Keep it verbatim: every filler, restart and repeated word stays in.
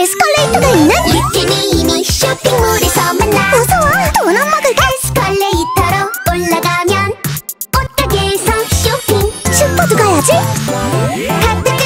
에스컬레이터가 있는 리틀미미 쇼핑몰에서 만나. 무서워. 돈 안 먹을까? 에스컬레이터로 올라가면 옷가게에서 쇼핑. 슈퍼도 가야지. 카페